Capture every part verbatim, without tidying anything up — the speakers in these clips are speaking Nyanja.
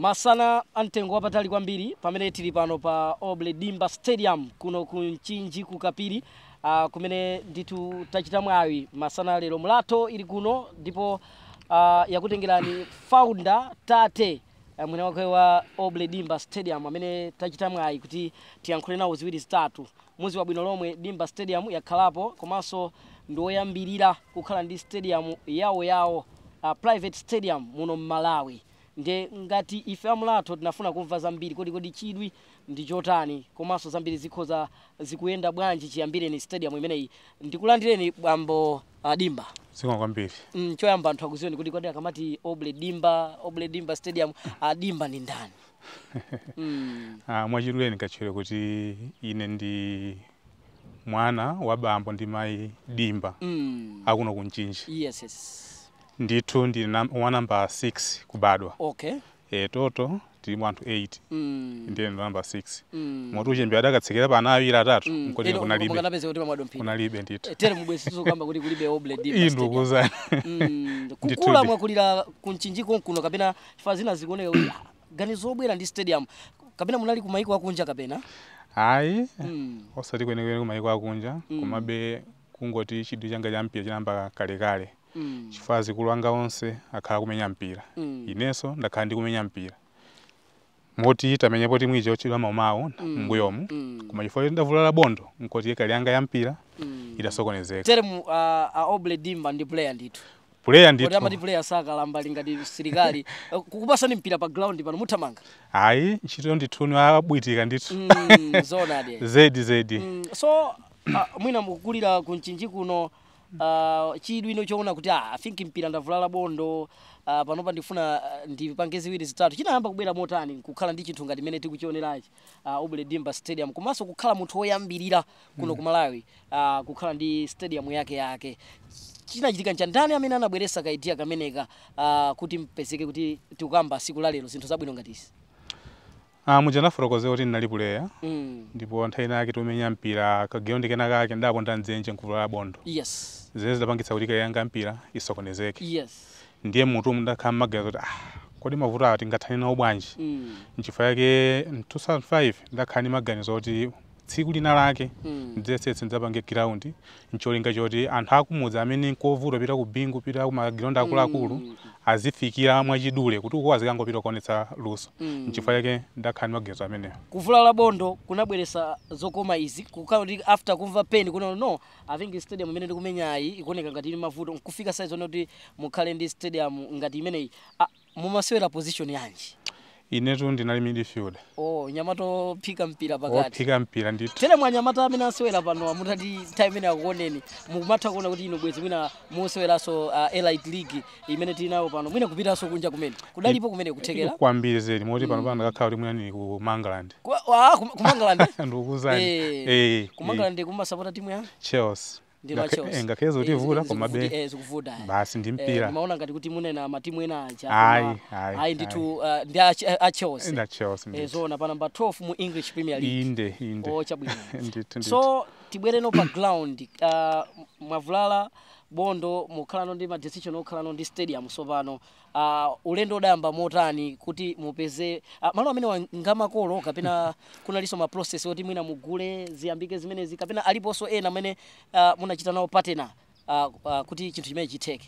Masana antengo wapatali kwambiri pamene tili pano pa Aubley Dimba Stadium kuno ku Mchinji ku Kapiri uh, kumene nditu tachita mwayi masana lero mlato ili kuno ndipo uh, yakutengerani founder tate uh, mwene wake wa Aubley Dimba Stadium amene tachita mwayi kuti tiyankhule nawo ziwiri zitatu. Mwezi wa bwino lomwe Dimba Stadium yakhalapo komanso ndoyambirira kukhala ndi stadium yawo yawo uh, private stadium muno Malawi. Nde ngati ife amulato tinafuna kumva zambiri kodi kodi chidwi ndi chotani komanso zambiri zikhoza zikuyenda bwanji chiyambire ni stadium imeneyi ndikulandireni bambo uh, Dimba siko kwambiri mm, choyamba anthu akuzioni kuti kodi akamati Aubley Dimba Aubley Dimba Stadium uh, Dimba ni ndani? mm. ah mwachiduleni kachire kuti ine ndi mwana wa bambo ndi mai Dimba mm. akuno ku Mchinji. Yes yes. Ndithu ndi wa number six kubadwa. Okay. Eh toto tili mu anthu eight. Mm. Ndiye number six. Mm. Moto chembe adakatsekera pana awiri atatu mm. nkoti kunalibe. Mukanapeze kuti mwadwa mpira. Kunalibe ndithu. Tere mubwesizo kamba kuti kulibe Aubley Dimba Stadium. Indukuzani. mm. Kukula mwakulira ku Mchinji konkuno kapena chifa zina zikuoneka kuti ganizo obwera ndi stadium kapena munali kumaiko akunja kapena? Ayi. Mm. Osati kwene kwene kumaiko akunja mm. komabe kungoti chidwi changa cha mpira chinamba kale kale. Mm. Chifazi kulwanga onse akhala kumenya mpira. Mm. Ineso ndakhala ndi kumenya mpira. Moti tamenya poti mwijo chidwa maumawo mm. mbuyomu. Mm. Koma chifo ndavulala bondo nkoti kali yanga ya mpira mm. idasokonezeka. Tere mu uh, Aubley Dimba ndi player ndithu. Player ndithu. Kodi amati player saka lamba lingati silikali kukupasani mpira pa ground pano mutamanga. Ayi ntchito ndithu ni abwitika ndithu. mm, zona de. Zedi zedi. Mm, so uh, mwina mukulira ku Mchinji kuno uh, chidwi ino choona kuti ah, I think mpira ndavulala bondo uh, panopa ndifuna uh, ndipange ziwiri zitatu chinayamba kubwera motani kukhala ndi chinthu ngati mene tikuchionerachi uh, Aubley Dimba Stadium komanso kukhala munthu woyambirira kuno mm. ku Malawi uh, kukhala ndi stadium yake yake chinachitika nchani amene anabweresa kaidia kameneka uh, kuti mpezeke kuti tikukamba siku la lero zinthu zabwino ngatisi? Ah mujana forokoze kuti ndinali player. Mm. Ndipo nthawi yake tumenya mpira kageundi kena kake ndapo ndanzenje nkuvula bondo. Yes. Zeze zapangitsa kuti kayanga mpira isokonezeke. Yes. Ndiye mutu ndakhala magaza kuti ah kodi mavuta ati ngathani nawo bwanji. Mm. Nchifa yake two thousand five ndakhala ni maganizo kuti tsiku lina lake mm. ndzetsetsa ndzapange ground ncholinga choti anthu akumudza amene nkovuta pita ku bingu pita ku magronda akuluakulu mm. azifikira mwachidule kuti uko azikangopita kuonetsa luso. mm. Nchifa yake ndakhala ni maganizo amene kuvulala bondo kunabweresa zokoma izi kukhala kuti after kumva pain kuno no I think stadium imene ndikumenyayi ikuoneka ngati ili mavuto kufika size kuti mukhale ndi stadium ngati imeneyi ah, mumasewera position yanji? Inetu ndinali midfield. Oh, Nyamato pika mpira pakati. Oh, pika mpira ndithu. Tele mwa Nyamata amene asewera pano amutati time imene akuoneni. Mukumatha kuona kuti ino bwezi mwina museweraso uh, Elite League imene tinayo pano. Mwina kupitaso kunja kumene. Kudalipo kumene kuthekera? Kwambiri zedi moti pano pano ndakhala kuti mwina ni ku Mangaland. Ah, ku Mangaland. Ndikuzani. Eh. Eh. Ku Mangaland kuma support timu ya? Chelsea. Ngakhezo kuti vula koma be eh zikuvuda basi ndi mpira nimaona ngati kuti munena matimu ena acha ai ai ai nditu ndi a Chelsea nda Chelsea eh zona pa number twelve mu English Premier League inde inde oh chabwino so tibwere no pa ground uh, mwavulala bondo mukhala ndi ma decision okhala ndi stadium so pano uh, ulendo odayamba motani kuti mupeze uh, malo amene ngamakolo kapena kunaliso ma process oti mwina mugule ziyambike zimenezi kapena aliponso ena amene uh, munachita nawo partner uh, uh, kuti chinthu chimene chitheke?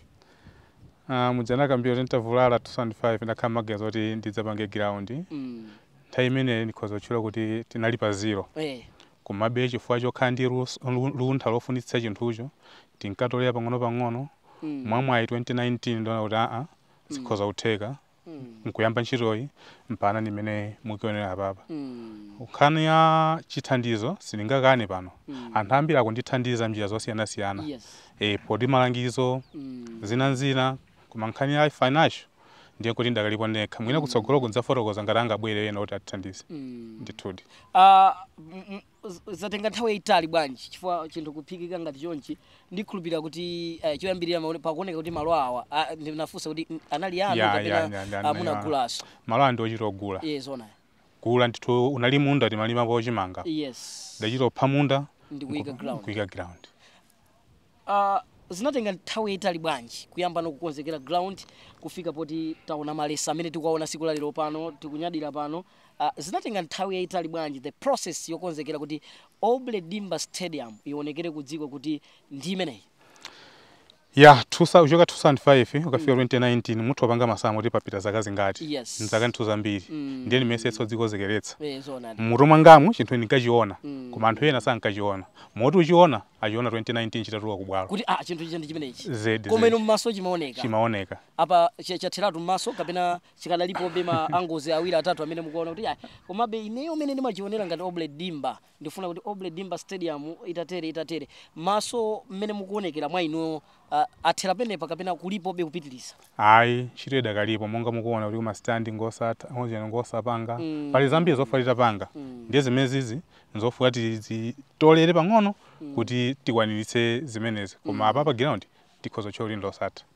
Ah uh, mujana kambio ntavulala two thousand five ndakhala magazo oti ndidzapange ground. Mm. Nthawi imene ndikhoza kutchula kuti tinali pa zero. Eh. Kumabe chifukwa chokhala ndi luntha lofunitsa chinthucho tinkatolera pang'ono pang'ono. Mm. Mwamwayi twenty nineteen ndona kuti a a sikhoza kutheka. Mm. Nkuyamba ntchitoyi mpana nimene mukionera apapa. Mm. Ukhani ya chithandizo silingakane pano. Mm. Anthu ambiri akundithandiza njira zosiyana siyana. Yes. Eh podi malangizo mm. zina nzina koma nkhani ya financial ndiye kuti ndakalipo nekha mwina mm. kutsogolo kunzafotokoza ngati angabwere ena kuti atithandize. Mm. Ndithudi. Ah uh, zatenga nthawi itali bwanji chifukwa chinthu kuphikika ngati chonchi ndikhulupirira kuti uh, choyambirira pakuoneka kuti malo awa uh, ndinafunsa kuti anali anu kapena munagulaso? Malo andi ochita ogula. Yes ona. Gula ndithu unali munda ti malima pochimanga. Yes. Ndachita opha munda ndi kuika ground. Kuika ground. Uh, zinatenga nthawi yaitali bwanji kuyamba nokukonzekera ground kufika poti taona malesa amene tikuwaona siku lalero pano tikunyadira pano uh, zinatenga nthawi yaitali bwanji the process yokonzekera kuti Aubley Dimba Stadium ionekere ku dziko kuti ndi imeneyi? Yeah, uchoka two thousand five ukafika twenty nineteen muthu wapanga masamu kuti papita zaka zingati. Yes. Nzaka nthu zambiri. Mm. Ndiye nimesetso dzikozekeretsa. Eh zona. Mutu mwangamu chinthu ndinkachiona. Mm. Koma anthu ena sankachiona. Moti uchiona achiona twenty nineteen chitatuka kubwalo. Kuti ah chinthu ichi ndi chimenechi. Zedi. Koma ino mmaso chimaoneka. Chimaoneka. Apa chatheratu mmaso kapena chikadalipo bema angozi awiri atatu amene mukuona kuti ah komabe ineyo amene ndimachionera ngati Aubley Dimba ndifuna kuti Aubley Dimba Stadium itatere itatere maso mmene mukuonekera mwa ino uh, athera penepa kapena kulipo be kupitiliza. Ayi chiteda kalipo monga mukuona kuti kuma standing ngosata onje ngosapanga mm. pali zambiri zofalita panga mm. ndiye zimezizi nzofuati zitolere pang'ono mm. kuti tikwaniritse zimenezi koma mm. apa ground tikhoza choli ndosata.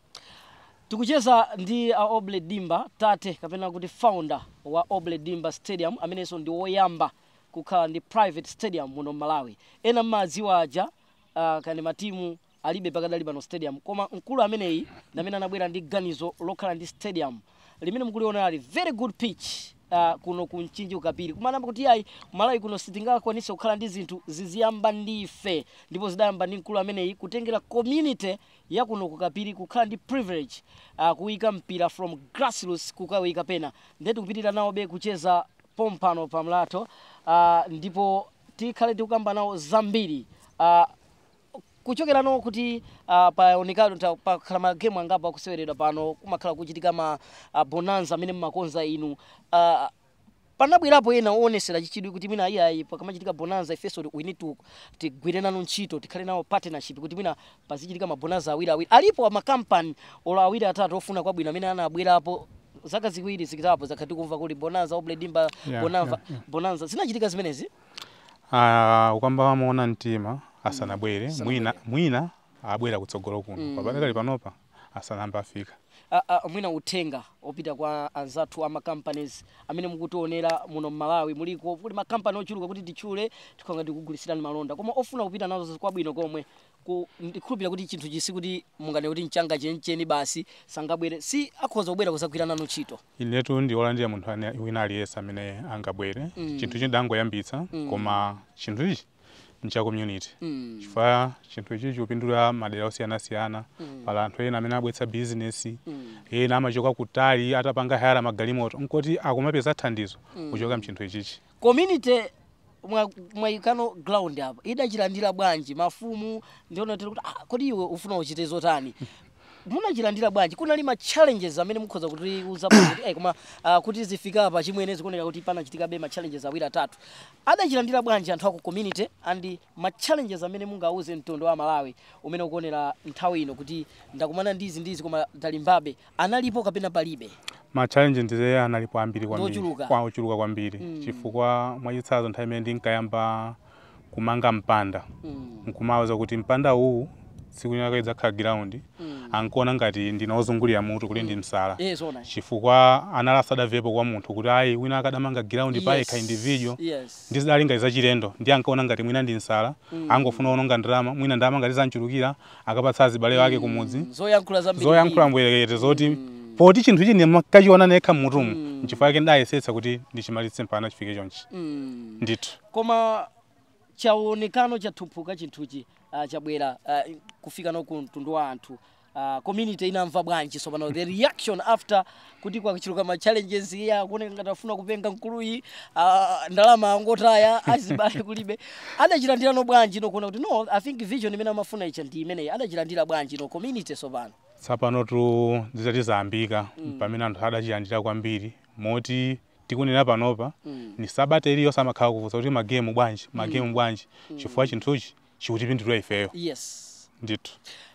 Tikucheza ndi uh, Aubley Dimba tate kapena kuti founder wa Aubley Dimba Stadium amenenso ndi woyamba kukhala ndi private stadium muno Malawi. Ena madziwa aja uh, kane matimu alibe pakadali pano stadium koma mkulu ameneyi namene anabwera ndi ganizo lokhala ndi stadium limene mukuliona ali very good pitch uh, kuno kunchinji ukapiri kumanamba kuti ayi Malawi kuno sitingakwanise kukhala ndi zinthu ziziyamba ndife ndipo zidayamba ndi mkulu ameneyi kutengera community ya kuno kukapiri kukhala ndi privilege uh, kuyika mpira from grassroots kukawika pena ndetu kupitira nawo be kucheza pompano pamlato uh, ndipo tikhale tikukamba nawo zambiri uh, kuchokera no kuti uh, paonekano pa khala game angapa kuseweredwa pano kumakhala kuchitika ma uh, bonanza amene mmakonza inu uh, panabwerapo ena onesera chichidwi kuti mina iyayi pakamachitika bonanza ifeso we need to tigwire nanu ntchito tikhale nawo partnership kuti mina pazichitika mabonanza awiri awiri alipo ama company ola awiri atatu ofuna kwabwino amene anabwerapo zaka ziwiri zikitapo zakati kumva kuli bonanza Aubley Dimba yeah, bonanza yeah, yeah. bonanza zinachitika zimenezi ah uh, ukamba wamuona mtima asanabwere mm. mwina mwina abwera kutsogolo kuno mm. pabakali panopa asanamba afika uh, uh, mwina utenga opita kwa anzathu ama companies amene mukutionera muno Malawi muliko kuti ma company ochuluka kuti tichule tikanga tikugulisirani malonda koma ofuna kupita nazo kwabwino komwe ku ndikhulupira kuti chinthu chisi kuti mungane kuti mchanga chencheni basi sangabwere si akhoza kubwera kusagwira nanu ntchito. Inetu ndi olandira munthu wina aliyesa amene angabwere mm. chinthu chidango yambitsa mm. koma chinthu ichi ncha community mm. chifukwa chinthu ichi chopindula madera osiyana-siyana mm. pala anthu ena amene abwetsa business mm. ena amachoka kutali atapanga hayala magalimoto nkoti akumapeza thandizo mm. kuchoka mchinthu ichichi community mwa mwaikano ground apa idachilandira bwanji mafumu ndiona kuti ah kodi iwe ufuna uchite zotani munachilandira bwanji kunali ma challenges amene mukhoza kuti uzapo kuti eh koma uh, kuti zifika apa chimwenezi kuoneka kuti pana chitika be ma challenges awiri atatu adachilandira bwanji anthu ako community and ma challenges amene mungauze mtondo wa Malawi umene ukuonera nthawi ino kuti ndakumana ndizi ndizi koma talimbabe analipo kapena palibe? Ma challenge ndize analipo ambiri kwambiri kwa uchuluka kwambiri mm. chifukwa mwachitsazo nthawi imene ndinkayamba kumanga mpanda mm. nkumawuza kuti mpanda uwu siku nyakaiza kha ground mm. ankuona ngati ndinozungulira mutu kuti ndi msala yes, chifukwa analasada vepo kwa munthu kuti ayi wina akadamanga ground yes. paye kha individual yes. ndizidalinga za chilendo ndi ankaona ngati mwina ndi msala mm. angofuna ononga ndalama mwina ndalama ngati zanchulukira akapatsa zibale wake kumudzi zoyankhula zambiri zoyankhula mbwerekete zoti mm. poti chinthu ichi ndimakachiona nekha mmutumu mm. nchifukwa chake ndayesetsa kuti ndichimalitse mpana chifike chonchi mm. ndithu koma chaonekano chathupuka chinthuchi uh, chabwera uh, kufika no kuntundu wa anthu uh, community inamva bwanji so pano the reaction after kuti kwa kuchiluka ma challenges ya kuoneka ngati afuna kupenga nkuluyi uh, ndalama angotaya azibale kulibe adachilandira no bwanji no kuona kuti no I think vision imene amafuna icha ndi imene adachilandira bwanji no community so pano tsapano tu zizati zambika mm. pamene anthu adachilandira kwambiri moti tikunena panopa mm. ni sabata iliyo samakhala kuvuza kuti magame bwanji magame mm. bwanji mm. chifukwa chinthuchi chikutipindulira ifeyo yes ndithu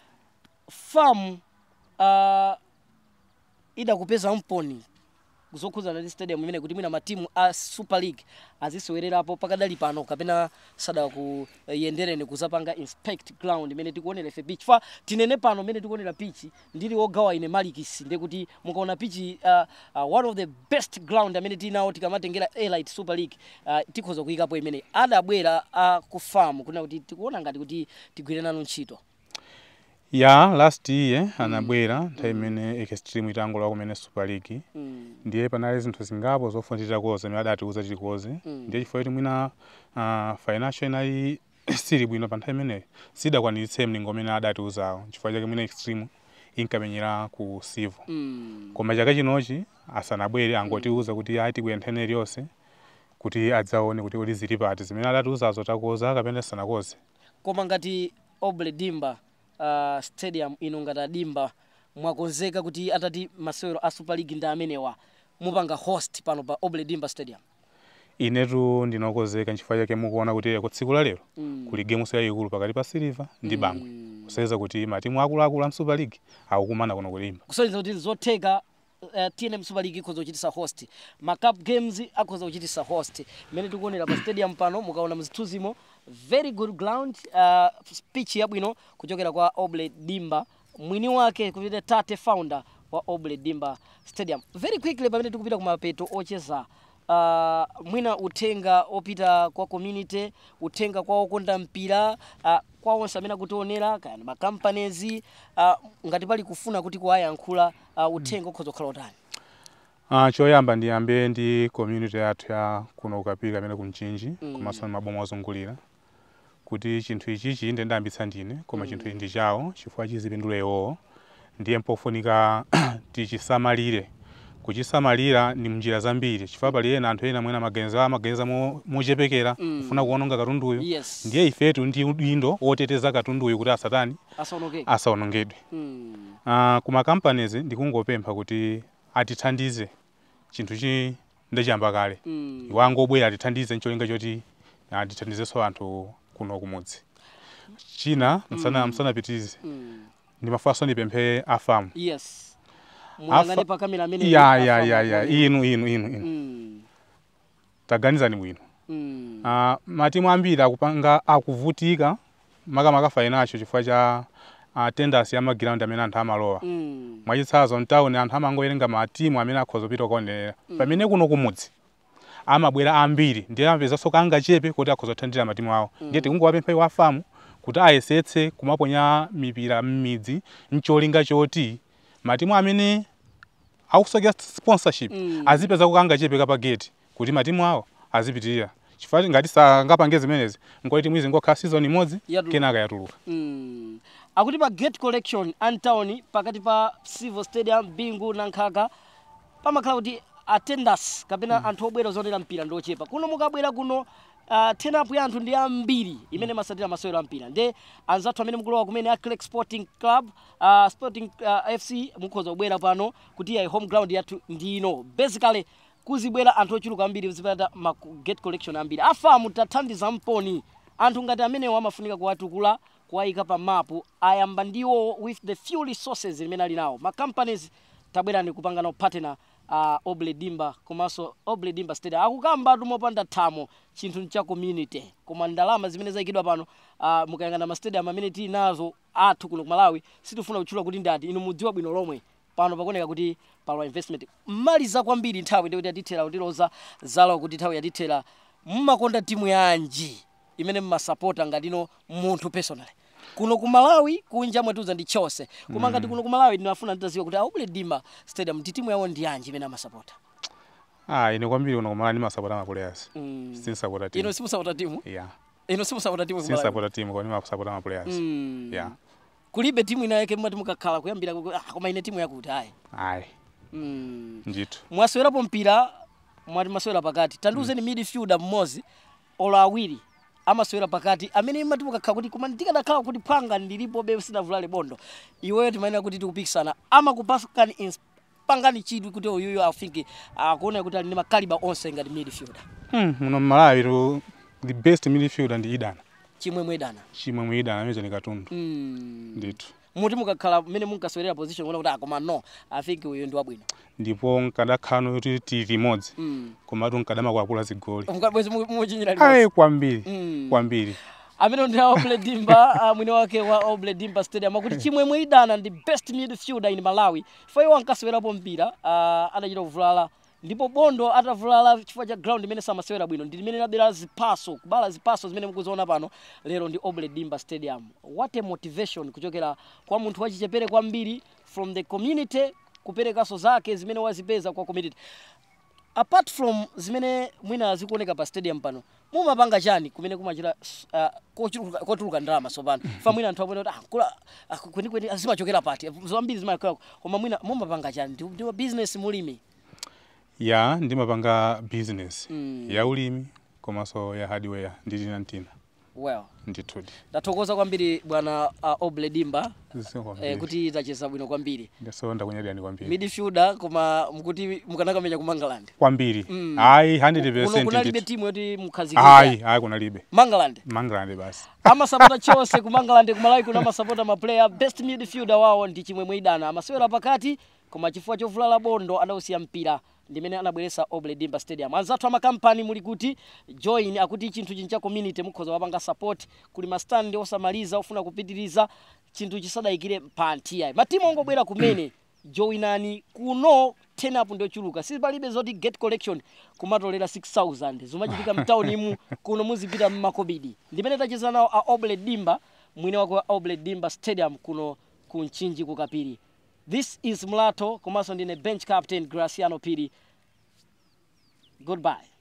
farm uh, ida kupeza mponi kuzokhuzana ndi stadium imene kuti mwina matimu a Super League azisowererapo pakadali pano kapena sada ku uh, yendereni kuzapanga inspect ground imene tikuonera ife pitch fa tinene pano imene tikuonera pitch ndili ogawa ine malikisi ndi kuti mukaona pitch uh, uh, one of the best ground amene tinawo tikamatengera Elite Super League uh, tikhoza kuyikapo imene adabwera uh, ku farm kuna kuti tikuona ngati kuti tigwire nanu ntchito. ya last year anabwera nthawi imene extreme itangola kumene Super League ndiye panali zinthu zingapo zofunitira koze imene adatiuza chikoze ndiye chifukwa kuti mwina uh, financial inali sili bwino pa nthawi imeneyo sidakwanitse mlingo umene adatiuzawo chifukwa chake mwina extreme inkamenyera ku Sivo koma chaka chinochi asanabwere angotiuza kuti ayi tibwera nthawi iliyonse kuti adzaone kuti kuti zili pati zimene adatiuzazo takoza kapena sanakoze. Koma ngati Aubley Dimba uh, stadium ino ngati Dimba mwakonzeka kuti atati masewero a Super League ndi amenewa mupanga host pano pa Aubley Dimba stadium? Inetu ndinokozeka nchifukwa chake mukuona kuti ku tsiku la lero mm. kuli game yayikulu pakati pa Silver ndi Bangwe mm. kuseza kuti matimu akuluakulu a Super League akukumana kuno kulimba kusonyeza kuti zotheka uh, T N M Super League ikhoza kuchitisa host ma cup games akhoza kuchitisa host imene tikuonera pa stadium pano mukaona mzithunzimo very good ground uh, pitch yabwino kuchokera kwa Aubley Dimba mwini wake kupita tate founder wa Aubley Dimba Stadium. Very quickly pamene tikupita kumapeto ocheza uh, mwina utenga opita kwa community, utenga kwa okonda mpira, uh, kwa onse amene akutionera kana ma companies uh, ngati pali kufuna kuti kuwayankhula uh, utenga ukhoza kukhala utani? Ah uh, choyamba ndiyambe ndi community yathu ya kuno ukapika amene kumchinji mm. komanso maboma ozungulira kuti chinthu ichichi inde ndambitsa ndine koma mm. chinthu ndi chawo chifukwa chizipindule iwo ndiye mpofunika tichisamalire. Kuchisamalira ni mnjira zambiri chifukwa pali ena anthu ena mwena magenza magenza mochepekera mm. kufuna kuononga katunduyo yes. ndiye ifetu ndi udindo woteteza katunduyo kuti asatani asaonongedwe asaonongedwe mm. uh, kuma companies ndikungopempha kuti atithandize chinthu chi ndechamba kale mm. iwango bwera atithandize ncholinga choti atithandizeso anthu kuno kumudzi china msana mm. msana pitize mm. ndimafaso ndipemphe afamu yes Mwangani pa kamera mene ya ya ya ya inu inu inu inu mm. taganizani bwino mm. uh, matimu ambiri akupanga akuvutika maka maka financial chifukwa cha attendance ya maground amene anthu amalowa mm. mwachitsazo mtauni anthu amangoyerenga matimu amene akhoza kupita kuonera mm. pamene kuno kumudzi amabwera ambiri ndiye amapeza soka angachepe kuti akhoza kuthandira matimu awo mm. ndiye tikungowapempha iwo afamu kuti ayesetse kumaponya mipira m'midzi ncholinga choti matimu amene akusokera sponsorship mm. azipeza kukanga chepe kapa gate kuti matimu awo azipitirira chifukwa ngati sangapange zimenezi ngoti timu izi ngokhala season imodzi kenaka yatuluka mm. akuti pa gate collection antown pakati pa Civil Stadium Bingu na Nkhaka pamakhala kuti attendance kapena mm. anthu obwera zonera mpira ndochepa kuno mukabwera kuno Uh, tena ya anthu ndi ambiri imene masatira masewero ampira nde anzathu amene mukulowa kumene a Click Sporting Club uh, Sporting uh, F C mukhoza kubwera pano kuti ya home ground yathu ndino basically kuzibwera anthu ochuluka ambiri zipata ma gate collection ambiri afamu tathandiza mponi anthu ngati amene amafunika kuwatukula kuwaika pa mapu ayamba ndiwo with the few resources imene ali nawo ma companies tabwera ni kupanga nawo partner uh, Aubley Dimba komanso Aubley Dimba Stadium akukamba tumopanda thamo chinthu cha community koma ndalama zimene zaikidwa pano uh, mukayangana ma stadium amene tili nazo athu kuno Malawi sitifuna kutchula kuti ndati inu mudziwa bwino lomwe pano pakoneka kuti palo investment mali za kwambiri nthawi ndi kuti atithera kutiloza zalo kuti nthawi yatithera mmakonda timu yanji imene mmasupporta ngatino munthu personally kuno ku Malawi kunja mwetuza ndi chose koma ngati kuno ku Malawi ndinafuna nditaziwa kuti Aubley Dimba Stadium ndi timu yawo ndi yanji imene amasupporta. Ah ine kwambiri kuno ku Malawi ndimasupporta ma players mm. sinsupporta timu ino simusupporta timu yeah ino simusupporta timu ku Malawi sinsupporta timu kwa ndimasupporta ma players mm. yeah kulibe timu ina yake mwati mukakhala kuyambira ah koma ine timu yakuti ayi ayi mm. njitu mwaswerapo mpira mwati maswera pakati tanduzeni mm. midfielder mmozi ola awiri amaswera pakati amene imati mukakhala kuti koma ndikadakhala kuti panga ndilipo be sinavulale bondo iweyo timaina kuti tikupikisana ama kupasukani pangani chidwi kuti uyuyo afinke akuona kuti ali ndi makaliba onse ngati midfielder hmm muno Malawi to the best midfielder ndi Idana chimwemwe Idana chimwemwe Idana amene ni katundu mm. nditu muti mukakhala mmene munkaswerera position kuona kuti akoma no afinke uyo ndi wabwino ndipo nkadakhala kuti tili limodzi mm. koma tunkadama kuakula zigoli mukabwezi muchinyira limodzi ayi kwambiri mm. kwambiri amene ndi Aubley Dimba uh, mwini wake wa Aubley Dimba Stadium akuti chimwemwe Idana ndi best midfielder in Malawi for iwo ankaswerapo mpira uh, adachita kuvulala ndipo bondo atavulala chifukwa cha ground imene samasewera bwino ndi limene labera zipaso kubala zipaso zimene mukuziona pano lero ndi Aubley Dimba Stadium. What a motivation kuchokera kwa munthu wachichepere kwambiri from the community kuperekaso zake zimene wazipeza kwa community. Apart from zimene mwina zikuoneka pa stadium pano, mumapanga chani kumene kumachira uh, kotuluka ndalama so pano fa mwina anthu apone kuti ah kula kweni kweni azimachokera pati zambiri zimakhala koma mwina mumapanga chani ndi business mulimi? Ya ndimapanga business mm. ya ulimi komanso ya hardware ndili na ntina. Well, nditudi. Ndathokoza kwambiri bwana uh, Aubley Dimba eh, kuti tacheza bwino kwambiri. Ndaso ndakunyadani kwambiri. Midfielder koma mkuti mukanaka mecha ku Mangaland. Kwambiri. Mm. Ai one hundred percent. Kuno kuna libe timu yoti mkhazikika. Ai, ai kuna libe. Mangaland. Mangaland basi. Ama supporter chose ku Mangaland kumalawi kuna ama supporter ma player best midfielder wao ndi chimwemwe idana. Amasewera pakati koma chifukwa chovulala bondo adausiya mpira. Ndimene anabweresa Aubley Dimba Stadium. Anzathu ama company muli kuti join akuti chinthu chincha community mukhoza wapanga support kuli ma stand osamaliza ofuna kupitiriza chinthu chisadayikire pantia. Matimu ongobwera kumene joinani kuno ten up ndio chuluka. Sisi palibe zoti get collection kumatolera six thousand. Zumachitika mtauni mu kuno muzipita mmakobidi. Ndimene tacheza nawo Aubley Dimba mwine wako Aubley Dimba Stadium kuno kunchinji kukapiri. This is Mlato, komanso ndine bench captain Graciano Piri. Goodbye.